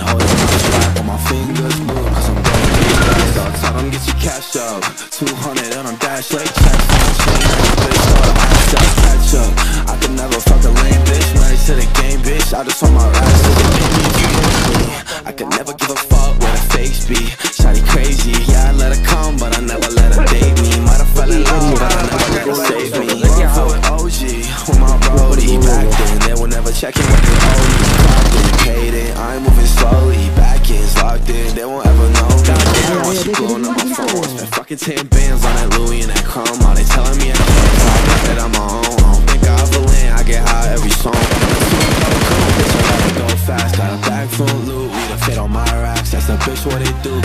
hold it my strap on my fingers blue, cause I'm going through these bags. So I tell them get your cash up, 200 and I'm dash late checks on the chain. Now you bitch start ass up, catch up. I could never fuck a lame bitch, married to the game bitch. I just want my racks to the game if you hit me. I could never give a fuck where the fakes be. Shawty crazy, yeah I let her come, but I never let her date me. Might have fell in love, but I never let her save me. Run with OG, with my brody. Back then, they were never checking what they owe me. Clocked in, paid it, I ain't moving slowly. Back ends locked in, they won't ever know. Goddamn, why she blowing up my phone? Spent fucking 10 bands on that Louis and that chrome. All they telling me I can't talk, that I'm on my own. I don't think I ever land, I get high every song. Bitch, I let it go fast, got a bag full of loot. We the fit on my racks, that's the bitch what it do.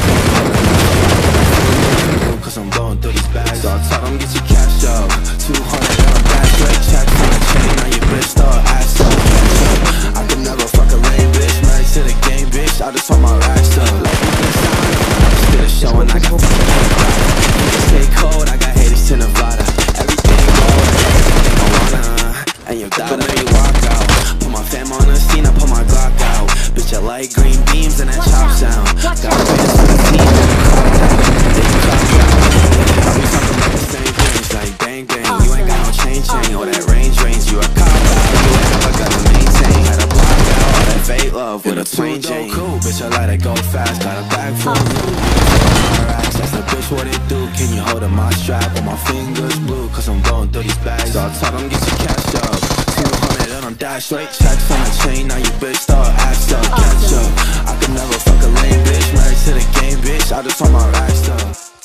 Cause I'm blowing through these bags. So I tell them get your cash up, 200 and I'm back straight checks on the chain. Now your bitch start ass up, catch up. I could never fuck a lame bitch, married to the game bitch. I just want my racks up. Like still showing I got fucking stay cold, I got haters to Nevada. Everything gold, and your daughter let me walk out. Put my fam on the scene, I put my Glock out. Bitch, I like green beams and that chop sound. Got bands for the team and the crowd down. Then you clock out. We talking about the same things like bang bang. You ain't got no chain or that range. You a cop out, you ain't never gotta maintain. Had a block out, all that fake love with a twin chain. Cool, bitch, I let it go fast. Got a bag full of loot. That's the bitch what it do. Can you hold up my strap on my fingers blue? Cause I'm blowing through these bags. So I tell them get your cash up, 200 and I'm dash late checks on the chain. Now you bitch start ass up, catch up. I could never fuck a lame bitch, married to the game bitch. I just want my racks up.